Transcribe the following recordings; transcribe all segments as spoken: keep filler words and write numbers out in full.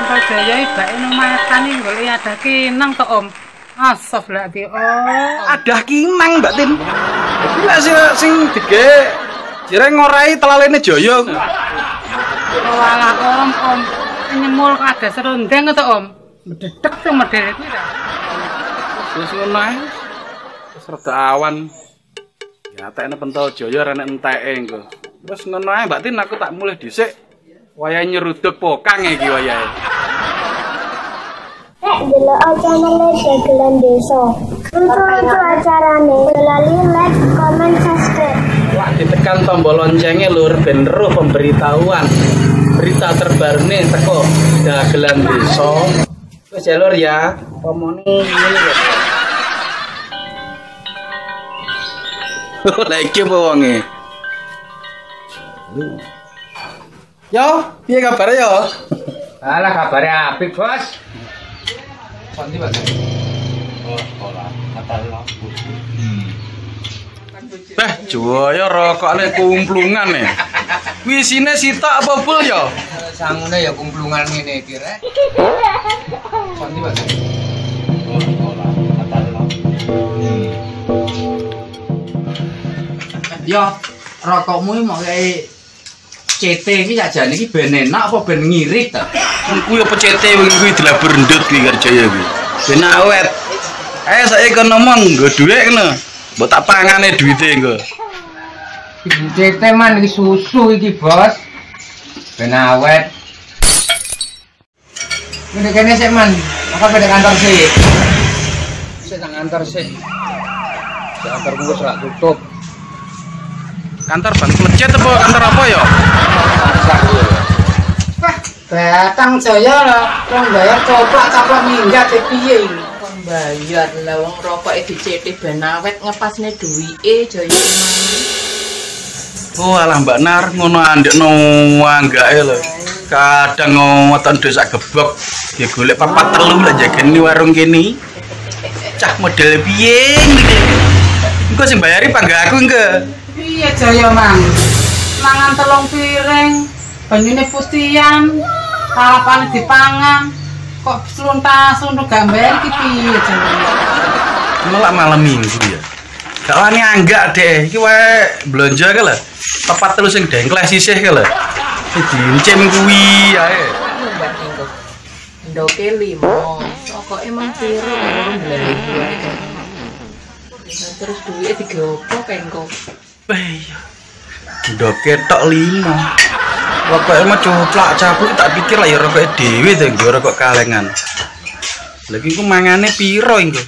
Pental Jaya ibake nang matane golek ada kinang to Om. Asaf lagi oh. Ada kinang Mbak Tin. Iki lek sing dige jireng ngorai telalene Jaya. Oh alah Om, Om. Nyemul kada serundeng to Om. Mededek sing medhek kuwi ta. Wis ngono ae. Wis rada awan. Ya tekne Pental Jaya ora nek enteke engko. Wis ngono ae Mbak Tin, aku tak mulih dhisik. Wayahe nyeruduk pokang iki wayahe. Eh, delok channel Dagelan Desa. Untuk acarane, lali like, comment, subscribe. Wah, ditekan tombol loncengnya lur ben roh pemberitahuan. Berita terbaru nih teko Dagelan Desa. Wis ya lur ya, pomone ngene ya. Lah iki apa wonge? Yo, piye kabare yo? Alah kabare apik, Bos. Santi Mas. Oh, ora. Katal lampu. Eh, Jaya rokokane kumplungan e. Kuwi isine sitok apa full yo? Sangune ya kumplungan ngene iki rek. Santi Mas. Oh, ora. Katal lampu. Yo, rokokmu mau kayak C T iki sajane iki ben enak apa ben ngirit ta? Kuwi apa C T wingi kuwi dilabur ndut kuwi karo Jaya kuwi. Ben awet. Ayo saiki kon ngomong nggo dhuwit ngono. Mbok tak pangane duwite engko. C T man iki susu iki, Bos. Ben awet. Ini kene sik man. Apa beda kantor sih? Sik nang kantor sik. Kantorku wis rak tutup. Kantor Bang Lecet apa kantor apa ya? Wah, Batang Jaya lho. Wong bayar coplak caplak minggat e piye iki? Kon bayar lah wong rokoke dicethik ben awet ngepasne duwike Jaya. Oh alah Mbak Nar ngono andekno anggake lho. Kadang ngoten desa gebok ya golek papat telu lah jageni warung kene. Cah model piye iki? Engko sing bayari pangga aku engko. Piye Jaya Mang? Mangan telung piring, banyune putihan, palapane dipangan. Kok sluntas untuk gambar iki piye Jaya? Malah malam minggu ya. Gak wani anggak deh, iki wae blonjo ke lho. Tepat telu sing dengkleh sisih ke lho. Diincim kuwi ae. Mbak Tingko. Ndoke limo, kok emang piro karo mbeleh. Terus duwike digopo kengko. Weh, udah ketok lima. Rokoknya mah coplak capluk tak pikir lah ya rokoknya dewe deh, gue rokok kalengan. Lagi aku mangane piro itu.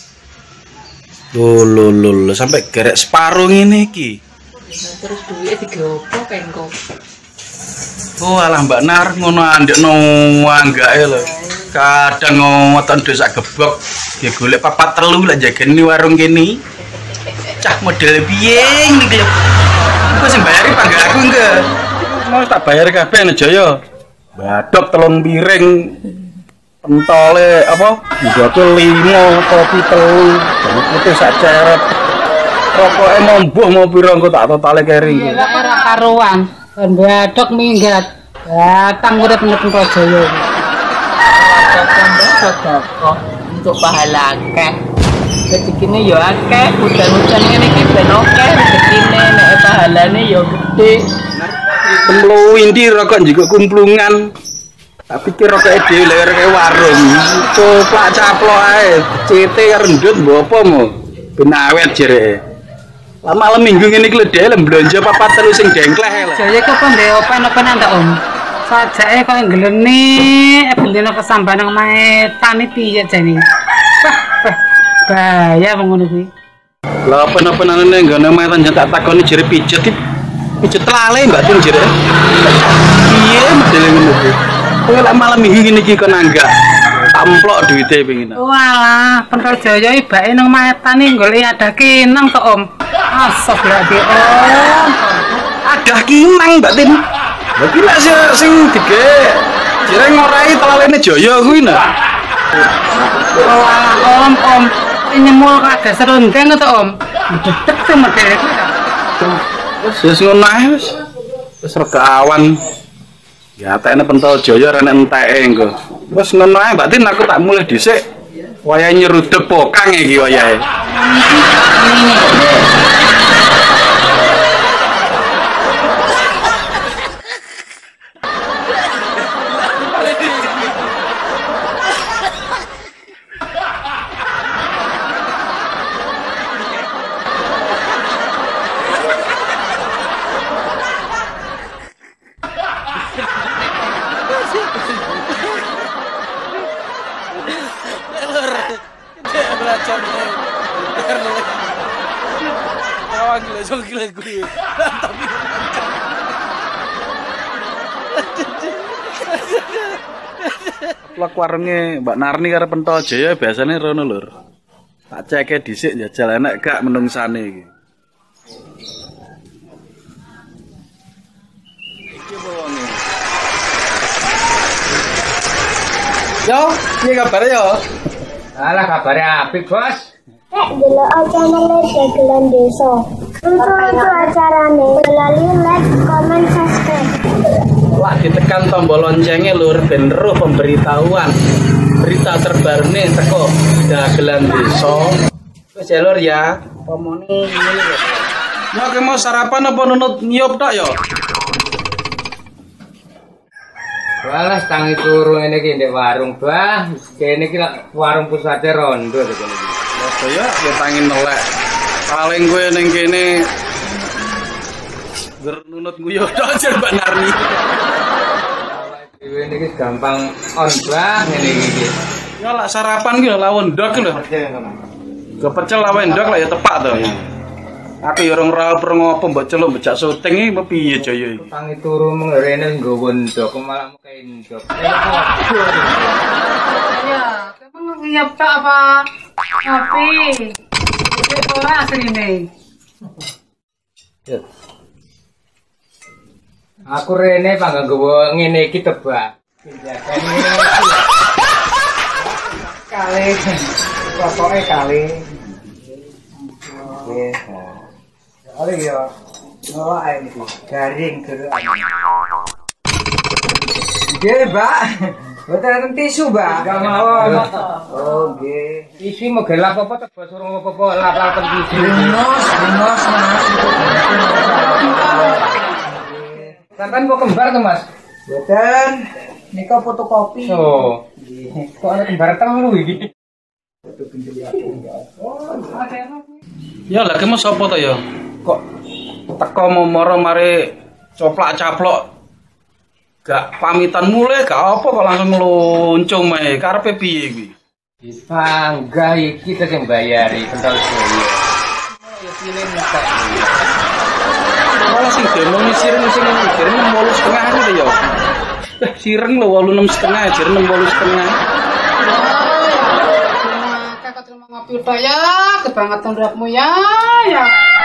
Loh, loh, loh, sampai gerek separuh ini ki. Terus duwike digopo kengko. Oh alah Mbak Nar ngono andekno anggake lho. Kadang ngoten desa gebok ya golek papat telu lah jageni warung kene. Cah model piye iki lho. Engko sing bayari pangga aku engko. Mau tak bayar kabeh nek Jaya. Badok telung piring. Pentole apa? Njoke lima, kopi telu, jamu putih sak ceret. Rokoke mau mbuh mau pira engko tak totale keri. Iya ora karuan. Ben badok minggat. Batang urip nek Pental Jaya. Sedekah untuk pahala akeh. Rezekine ya akeh, udan-udan ngene iki ben akeh rezekine, nek pahalane ya gede. Temblu indi rokok njiko kumplungan. Tak pikir rokoke dhewe lek rek warung. Coplak caplok ae, C T karo ndut mbok apa mo. Ben awet jereke. Lah malam minggu ngene iki lho dhewe blonjo papat telu sing dengkleh lho. Jaya kok ndek open-openan ta Om? Sajake kok ngleni, bendina kesamban nang mae tani piye jane. Wah, wah. Bahaya ngono kuwi. Lah open-openane nggone mae tan tak takoni jere pijet iki. Pijet lale Mbak Tin jere. Piye modele ngono kuwi? Kowe lek malam minggu ngene iki kon anggak. Tamplok duwite pengin. Walah, Pental Jaya ibake nang mae tani golek ada kinang to Om. Asap lagi Om. Ada kinang Mbak Tin. Lagi lek sing dige jireng ngorai telalene Jaya kuwi nah. Oh alah Om, Om. Nyemul kada serundeng to Om. Dedek sing medhek kuwi ta. Wis wis ngono ae wis. Wis rada awan. Ya tekne pentol Jaya renek enteke engko. Wis ngono ae Mbak Tin aku tak mulih dhisik. Wayahe nyeruduk pokang iki wayahe. Vlog warunge Mbak Narni karo Pentol Jaya biasane rono lur. Tak ceke dhisik njajal enek gak menungsane iki. Iki wonge. Yo, piye kabare yo? Alah kabare apik, Bos. Eh, delok channel Dagelan Desa. Lucu-lucu acarane. Lali like, comment, subscribe. Wah, ditekan tombol loncengnya lur ben roh pemberitahuan berita terbaru nih teko Dagelan Desa. Wis ya lur ya. Pomone ngene ya. Ya ke mau sarapan apa nunut nyop tok ya? Walah tangi turu ngene iki ndek warung, Bah. Kene iki warung pusate rondo to kene iki. Ya ya tangi nelek. Paling gue ning kene ger nunut guyu tok jar Mbak Narni. Dewe niki gampang on, Bah, ngene iki. Ya lak sarapan ki lawon ndok lho. Kepecel lawan ndok lah ya tepak to. Aku ya orang raup ngopo mbok celuk mbejak syuting iki piye Jaya iki. Tangi turu mengrene nggowo ndok malah mekae ndok. Ya, kamu ngiyap tak apa? Ngopi. Iki ora asline. Aku rene pangga nggowo ngene iki tebak. Pindahan ngene iki. Kali. Pokoke kali. Oke. Oleh ya. Oh, ae iki. Garing guru. Nggih, Mbak. Boten tisu, Mbak. Enggak mawon. Oh, nggih. Isi mau gelap apa tebak suruh apa-apa lap-lapen tisu. Dinos, dinos, Mas. Sampeyan kok kembar to, Mas? Boten. Nika fotokopi. Oh. Nggih. Kok ana kembar telu iki? Ya lagi mau sapa to ya? Kok teko momoro mari coplak-caplok. Gak pamitan mulai gak apa kok langsung ngeluncung mae. Karepe piye iki? Bangga iki kita sing bayari Pentol Jaya. Ya pilih muka. Malah sing demo ni sireng sing sireng enam puluh setengah iki ya. Eh sireng lho wolu enam setengah, sireng enam puluh setengah. Kakak terima ngopi udah ya, kebangetan rapmu ya, ya.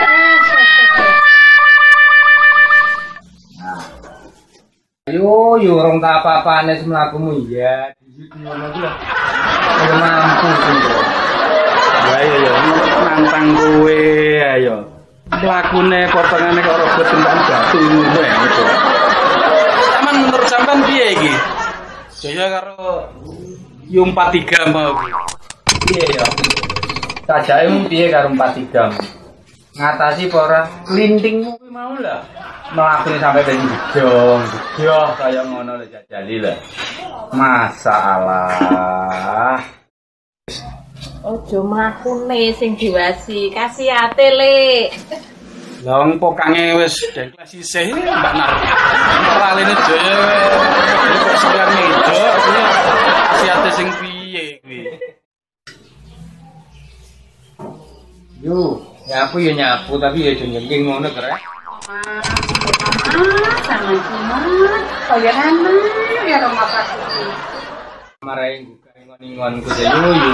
Yo yo orang tak apa-apane semlakumu ya. Dijut ngono ku lho. Ora mampu sing. Ya ya ya nantang kowe ayo. Lakune potongane kok robot tembak batu ngono ya. Sampeyan menurut sampean piye iki? Jaya karo Yung empat tiga mau. Piye ya? Sajake mung piye karo empat tiga. Ngatasi apa ora klintingmu kuwi mau lah. Melakukan sampai ben jong, jong kaya ngono lho jajali lho. Masalah. Ojo mlakune sing diwasi, kasihate le. Lah wong pokange wis dengkles isih Mbak Nar. Praline Jaya kok sekalian meja kuwi kasihate sing piye kuwi. Yo, nyapu ya nyapu tapi ya jeng-jeng ngono kere. Sama cuma, kaya anak ya rumah praktik. Marahin buka ngon-ngon ku yo.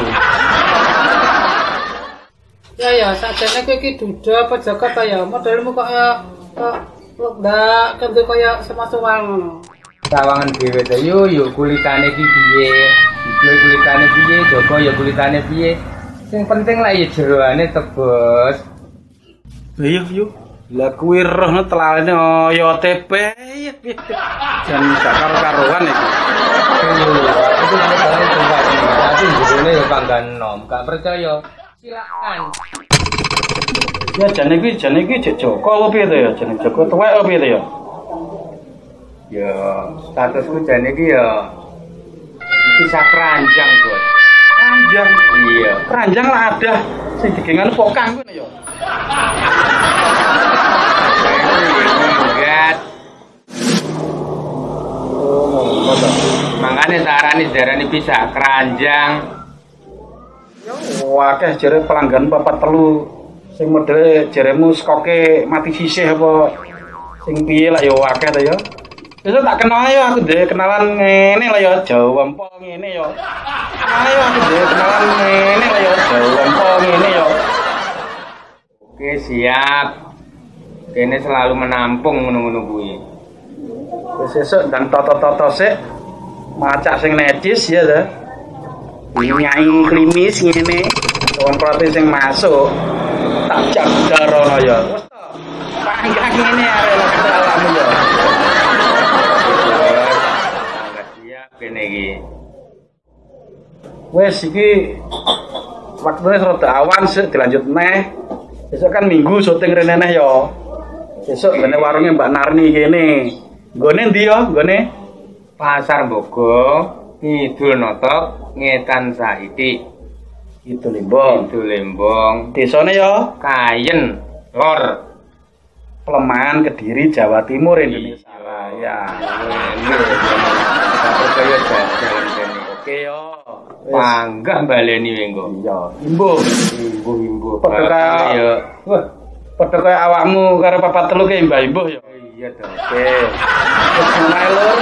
Ya ya, sakjane kowe iki duda apa jaga ta ya? Modelmu kok ya kok ndak kento kaya semasuwang ngono. Sawangan dhewe ta yo yo kulitane iki piye? Iki kulitane piye? Joko ya kulitane piye? Sing penting lah ya jeroane tebus. Ayo yo. Lah kuwi roh telalane ya O T P. Jan gak karo-karoan iki. Itu ceritanya coba ini. Tapi judulnya ya kanggan nom. Gak percaya. Silakan. Ya jane iki jane iki Jek Joko apa piye to ya? Jane Joko tuwek apa piye to ya? Ya, statusku jane iki ya kisah keranjang, Bos. Keranjang. Iya. Keranjang lah ada sing digengan pokang kuwi ya. Enggak. Oh, makanya sarane darani bisa keranjang. Wah, akeh jare pelanggan papat telu sing modele jaremu skoke mati sisih apa sing piye lah ya akeh to ya. Wis tak kenal ya aku dhewe kenalan ngene lah ya Jawa Empol ngene ya. Ayo aku dhewe kenalan ngene lah ya Jawa Empol ngene ya. Oke, siap. Kene selalu menampung ngono-ngono kuwi. Wis sesuk dan toto-toto sik macak sing necis ya ta. Nyai klimis ngene wong protes sing masuk tak jaga rono ya. Wis to. Panggah ngene arek lek awakmu ya. Sangat siap kene iki. Wes iki waktune rada awan sik dilanjut neh. Besok kan minggu syuting rene neh ya. Besok ngene warunge Mbak Narni kene. Nggone ndi ya? Nggone Pasar Bogo, Kidul Notok, Ngetan Saiti. Itu Lembong. Kidul Lembong, Desane ya Kayen, Lor. Pelemahan Kediri Jawa Timur Indonesia Raya. Ini tak percaya jalan kene. Oke yo. Panggah baleni engko. Iya, imbuh. Imbuh-imbuh. Padha kaya ya. wah, padha kaya awakmu karo papat telu ke mbah imbuh ya. Iya to. Oke. Wis mulai lur.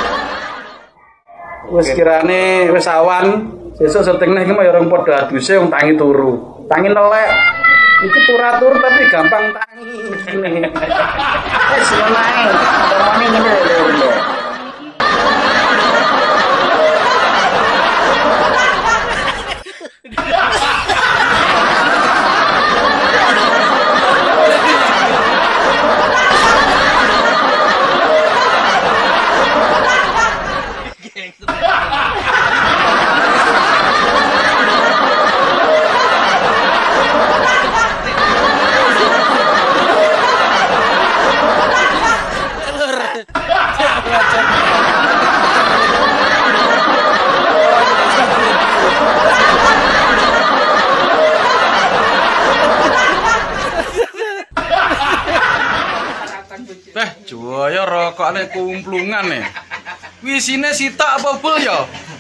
Wis kirane wis awan, sesuk syuting neh iki mah ya orang padha aduse wong tangi turu. Tangi nelek. Iki turatur tapi gampang tangi ngene. Wis mulai. Omone ngene lho. Beh, joyo rokokane kumplungan nih. Wisine sitok apa bul ya?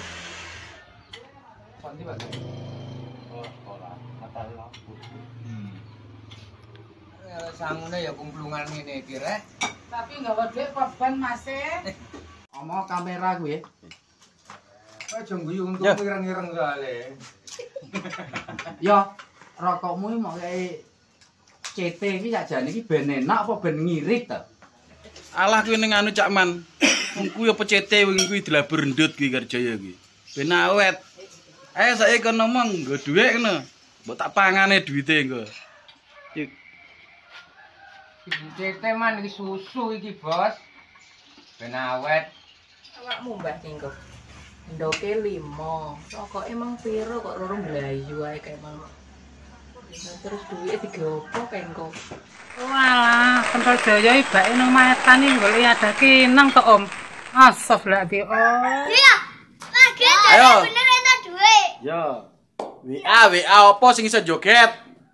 Sangune ya kumplungan ngene iki rek. Tapi nggak duit papan masih. Omong kamera gue. Aja guyu untuk Ya. ireng-ireng soalé. Yo, rokokmu iki mau kayak C T iki sakjane iki ben enak apa ben ngirit to? Alah kuwi ning anu Cak Man. Wong kuwi apa C T wingi kuwi dilabur ndut kuwi Karjaya kuwi. Ben awet. Ayo saiki kon ngomong nggo dhuwit ngono. Mbok tak pangane duwite engko. Cik. Ibu C T man iki susu iki, Bos. Ben awet. Awakmu Mbah Tingko. Ndoke limo. Rokok emang piro kok loro mlayu ae kae mang. Nah, terus duwike digopo kae engko. Walah, Pentol Jaya ibake nang maetan iki golek ada kinang to, Om. Asaf lagi, Om. Iya. Lagi Ayo. bener entuk duit. Yo. W A W A apa sing iso joget?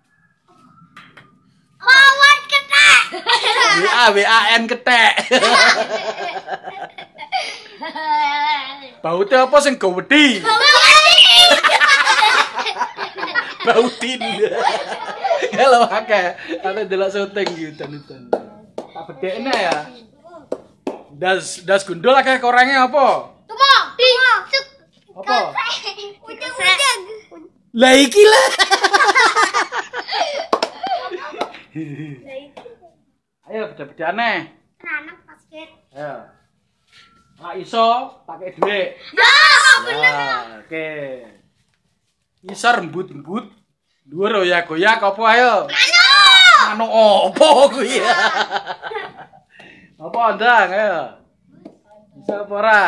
Mawon ketek. W A W A N ketek. Baute apa sing gowedi? Bautin. Halo akeh. Ana delok syuting gitu dan tak bedekne ya. Das das gundul akeh korenge apa? Tumo. Tumo. Apa? Ujung-ujung. Lah iki lah. Ayo beda-bedane. Anak basket. Ayo. Lah iso pakai dhuwit. Ya, Ya, oke. Ngisor embut-embut. Dhuwur goyak-goyak apa ayo? anu. Manuk opo kuwi? Apa ndang ayo? Bisa apa ora?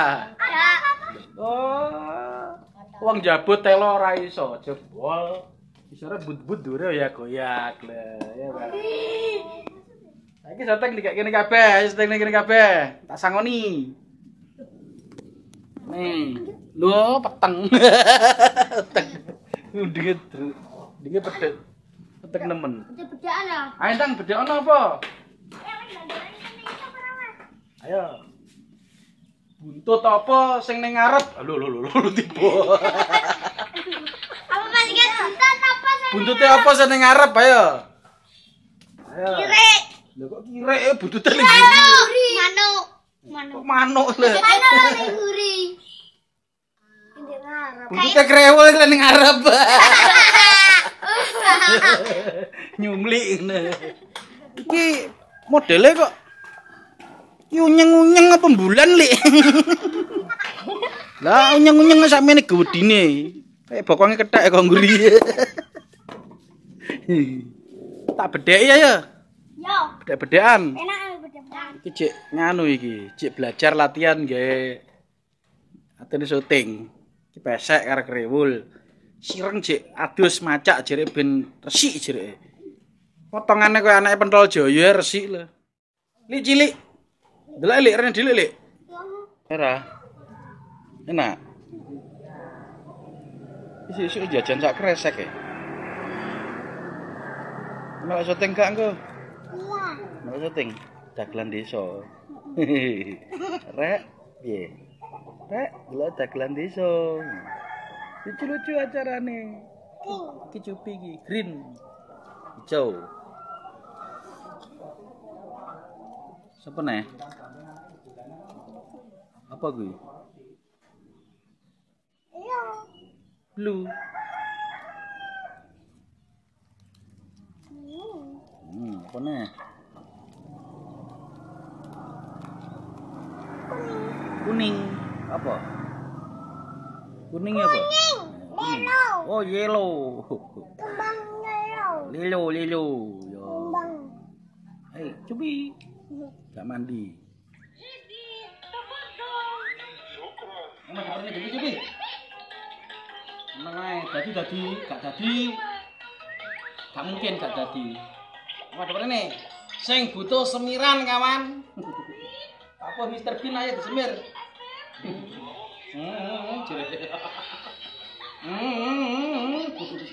Oh. Wong jabut telo ora iso, jebol. Iso rebut-but dure ya goyak lah, ya Pak. Saiki seteng dikek kene kabeh, seteng kene kabeh. Tak sangoni. Nih, lho peteng. Peteng. Ndinge ndinge pedhet. Peteng nemen. Bedaan ya? Ayo Tang, bedhe ono apa? Ayo. Buntut apa sing ning ngarep? Lho lho lho lho tiba. Apa masih kan buntut apa sih? Buntute apa sing ning ngarep ayo? Ayo. Kirek. Lho kok kirek buntute ning nguri? Manuk. Manuk. Kok manuk lho. Manuk ning nguri. Ini ngarep. Buntute krewel ning ngarep. Nyumlik ngene. Iki modele kok unyeng-unyeng apa bulan Lik? Lah unyeng-unyeng sakmene gedine. Kayak bokonge kethek kok nguri. Tak bedheki ya ya. Yo. Bedhek-bedhekan. Enak bedaan. Iki cek nganu iki, cek belajar latihan gawe atene syuting. Iki pesek karo krewul. Sireng cek adus macak jere ben resik jere. Potongane koyo anake pentol Jaya resik lho. Lik cilik. Delok Lik, rene dhelik Lik. Ora. Enak. Isi-isi jajan sak kresek e. Melok syuting gak engko? Iya. Melok syuting dagelan desa. Rek, piye? Rek, delok dagelan desa. Lucu-lucu acarane. Iki cupi iki, green. Hijau. Sapa nih? Apa kuwi? Iya. Blue. Hmm, apa nih? Kuning. Apa? Kuning apa? Kuning. Oh, yellow. Kembang yellow. Lilo, lilo. Yo. Kembang. Hei, cubi. Gak mandi. Emang pernah jadi cubi? Emang ae, dadi dadi, gak dadi. Gak mungkin gak dadi. Apa pernah nih? Sing butuh semiran kawan. Apa Mister Bean aja disemir. Hmm, jere. Hmm.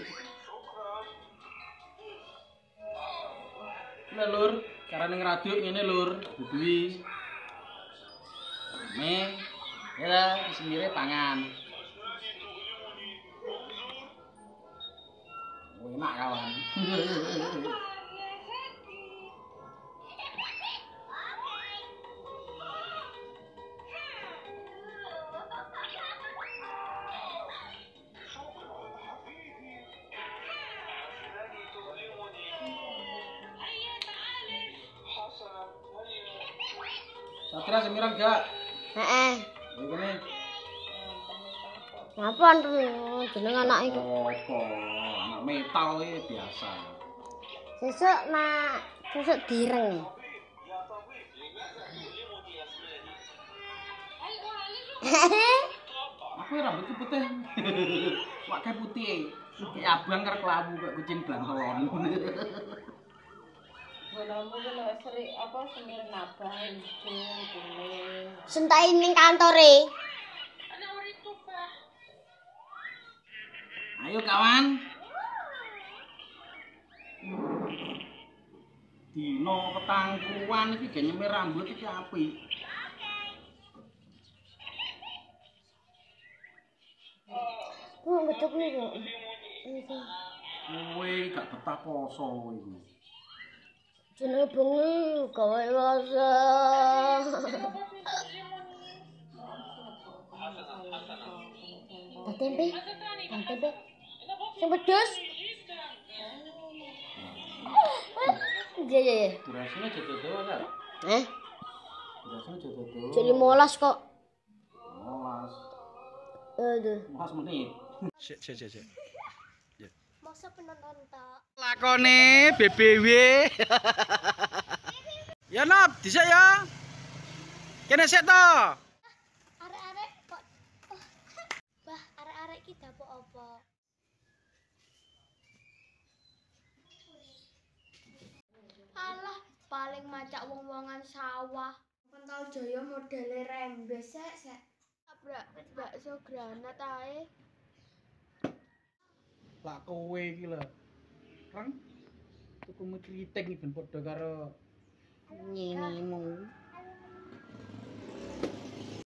Lah lur, carane ngraduk ngene lur, duduhi. Nih, ya semire pangan. Oh, enak kawan. Satria semiran gak? Heeh. Begini. Ngapa jeneng anak iku? Apa? Anak metal iki biasa. Sesuk nak sesuk direng. Aku rambutku putih. Wak kayak putih. Kayak abang karo kelabu kayak kucing blantelon. Bonamu ku lek seri apa semir nabah ijo kuning. Sentai ning kantore. Ayo kawan. Dino petangkuan iki ge nyemir rambut iki apik. Oh, betul nih kok. Kowe gak betah poso iki. Jenenge bengi gawe rasa. Tempe, tempe. Sing pedes. Iya, iya, iya. Durasine jodoh-jodoh kan? Eh, Durasine jodoh-jodoh. jadi molas kok. Molas. Aduh. Molas menit. Sik sik sik sik. masa penonton tok. Lakone B B W. Ya nop, dhisik ya. Kene sik to. Arek-arek kok oh. Bah, arek-arek iki dapuk apa? Alah, paling macak wong-wongan sawah. Pentol Jaya modele rembes sek sek. Tabrak bakso granat ae. Lak kowe iki lho. Rang tuku mie kriting ben padha karo nyinimu.